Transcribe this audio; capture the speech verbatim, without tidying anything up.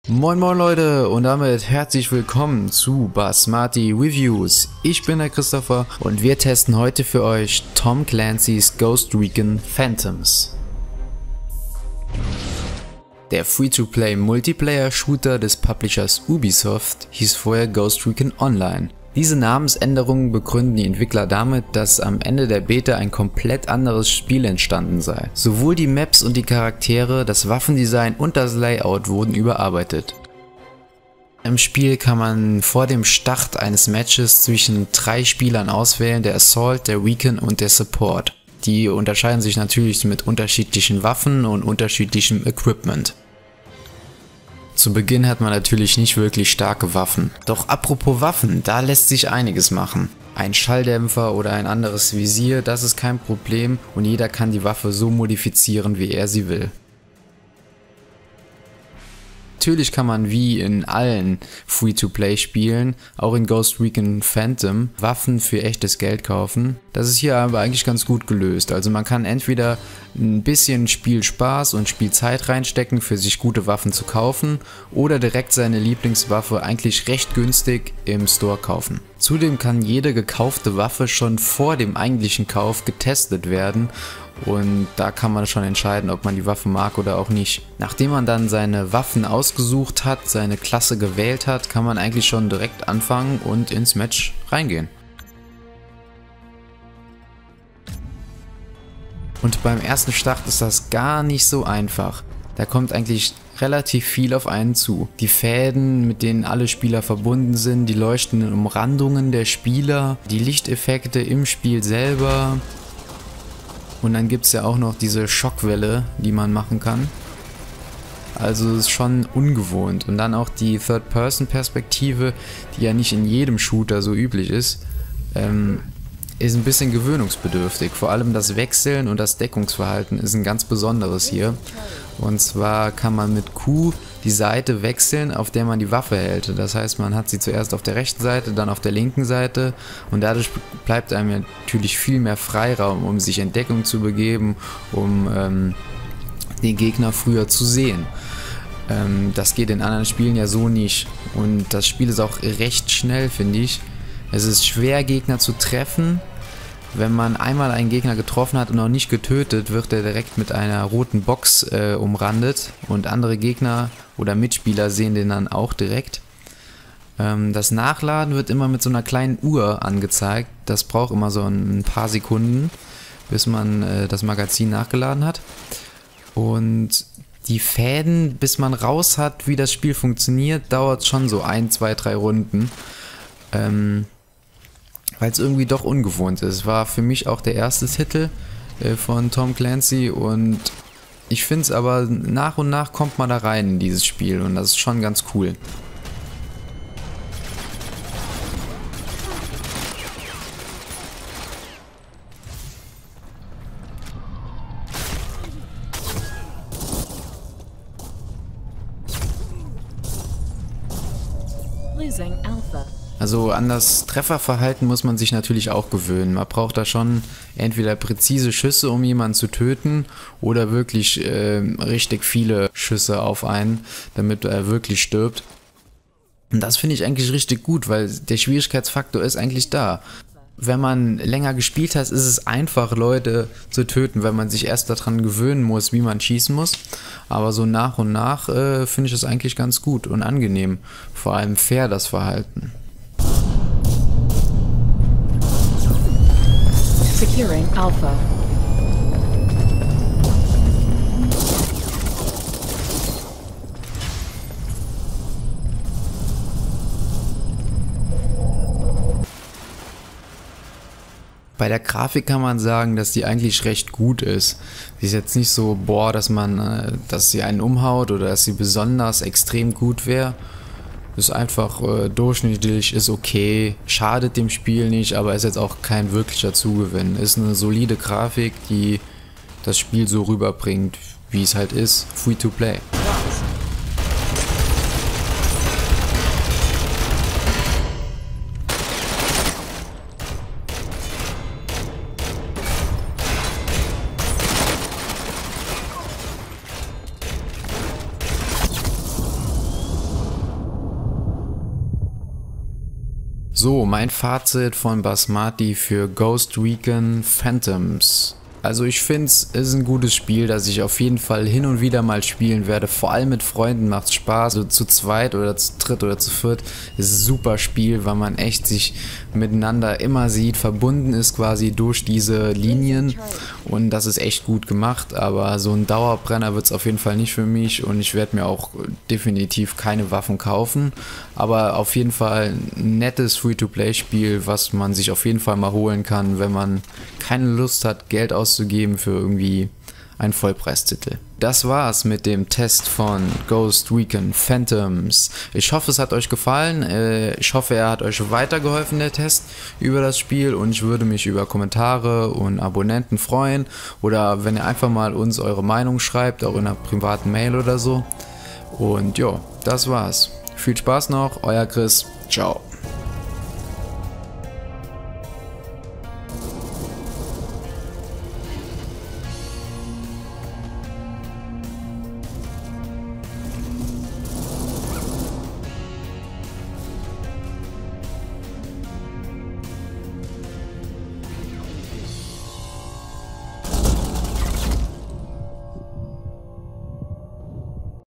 Moin moin Leute und damit herzlich willkommen zu Basmati Reviews. Ich bin der Christopher und wir testen heute für euch Tom Clancy's Ghost Recon Phantoms. Der Free-to-Play-Multiplayer-Shooter des Publishers Ubisoft hieß vorher Ghost Recon Online. Diese Namensänderungen begründen die Entwickler damit, dass am Ende der Beta ein komplett anderes Spiel entstanden sei. Sowohl die Maps und die Charaktere, das Waffendesign und das Layout wurden überarbeitet. Im Spiel kann man vor dem Start eines Matches zwischen drei Spielern auswählen, der Assault, der Recon und der Support. Die unterscheiden sich natürlich mit unterschiedlichen Waffen und unterschiedlichem Equipment. Zu Beginn hat man natürlich nicht wirklich starke Waffen. Doch apropos Waffen, da lässt sich einiges machen. Ein Schalldämpfer oder ein anderes Visier, das ist kein Problem und jeder kann die Waffe so modifizieren, wie er sie will. Natürlich kann man wie in allen Free-to-Play-Spielen, auch in Ghost Recon Phantom, Waffen für echtes Geld kaufen. Das ist hier aber eigentlich ganz gut gelöst. Also man kann entweder ein bisschen Spielspaß und Spielzeit reinstecken, für sich gute Waffen zu kaufen, oder direkt seine Lieblingswaffe eigentlich recht günstig im Store kaufen. Zudem kann jede gekaufte Waffe schon vor dem eigentlichen Kauf getestet werden. Und da kann man schon entscheiden, ob man die Waffe mag oder auch nicht. Nachdem man dann seine Waffen ausgesucht hat, seine Klasse gewählt hat, kann man eigentlich schon direkt anfangen und ins Match reingehen. Und beim ersten Start ist das gar nicht so einfach. Da kommt eigentlich relativ viel auf einen zu. Die Fäden, mit denen alle Spieler verbunden sind, die leuchtenden Umrandungen der Spieler, die Lichteffekte im Spiel selber. Und dann gibt es ja auch noch diese Schockwelle, die man machen kann. Also es ist schon ungewohnt. Und dann auch die Third-Person-Perspektive, die ja nicht in jedem Shooter so üblich ist, ähm, ist ein bisschen gewöhnungsbedürftig. Vor allem das Wechseln und das Deckungsverhalten ist ein ganz besonderes hier. Und zwar kann man mit Q die Seite wechseln, auf der man die Waffe hält. Das heißt, man hat sie zuerst auf der rechten Seite, dann auf der linken Seite und dadurch bleibt einem natürlich viel mehr Freiraum, um sich in Deckung zu begeben, um ähm, den Gegner früher zu sehen. Ähm, das geht in anderen Spielen ja so nicht und das Spiel ist auch recht schnell, finde ich. Es ist schwer, Gegner zu treffen. Wenn man einmal einen Gegner getroffen hat und noch nicht getötet, wird er direkt mit einer roten Box äh, umrandet und andere Gegner oder Mitspieler sehen den dann auch direkt. Ähm, das Nachladen wird immer mit so einer kleinen Uhr angezeigt. Das braucht immer so ein paar Sekunden, bis man äh, das Magazin nachgeladen hat. Und die Fäden, bis man raus hat, wie das Spiel funktioniert, dauert schon so ein, zwei, drei Runden. Ähm, weil es irgendwie doch ungewohnt ist. War für mich auch der erste Titel äh, von Tom Clancy und ich finde es aber, nach und nach kommt man da rein in dieses Spiel und das ist schon ganz cool. Losing Alpha. Also an das Trefferverhalten muss man sich natürlich auch gewöhnen. Man braucht da schon entweder präzise Schüsse, um jemanden zu töten, oder wirklich äh, richtig viele Schüsse auf einen, damit er wirklich stirbt. Und das finde ich eigentlich richtig gut, weil der Schwierigkeitsfaktor ist eigentlich da. Wenn man länger gespielt hat, ist es einfach, Leute zu töten, weil man sich erst daran gewöhnen muss, wie man schießen muss. Aber so nach und nach äh, finde ich es eigentlich ganz gut und angenehm. Vor allem fair, das Verhalten. Securing Alpha. Bei der Grafik kann man sagen, dass die eigentlich recht gut ist. Sie ist jetzt nicht so, boah, dass man, äh, dass sie einen umhaut oder dass sie besonders extrem gut wäre. Ist einfach äh, durchschnittlich, ist okay, schadet dem Spiel nicht, aber ist jetzt auch kein wirklicher Zugewinn. Ist eine solide Grafik, die das Spiel so rüberbringt, wie es halt ist, free to play. So, mein Fazit von Basmati für Ghost Recon Phantoms. Also ich finde, es ist ein gutes Spiel, das ich auf jeden Fall hin und wieder mal spielen werde. Vor allem mit Freunden macht es Spaß. Also zu zweit oder zu dritt oder zu viert ist ein super Spiel, weil man echt sich miteinander immer sieht, verbunden ist quasi durch diese Linien. Und das ist echt gut gemacht, aber so ein Dauerbrenner wird es auf jeden Fall nicht für mich und ich werde mir auch definitiv keine Waffen kaufen. Aber auf jeden Fall ein nettes Free-to-Play-Spiel, was man sich auf jeden Fall mal holen kann, wenn man keine Lust hat, Geld auszugeben für irgendwie einen Vollpreistitel. Das war's mit dem Test von Ghost Recon Phantoms. Ich hoffe, es hat euch gefallen. Ich hoffe, er hat euch weitergeholfen, der Test über das Spiel. Und ich würde mich über Kommentare und Abonnenten freuen. Oder wenn ihr einfach mal uns eure Meinung schreibt, auch in einer privaten Mail oder so. Und ja, das war's. Viel Spaß noch, euer Chris. Ciao.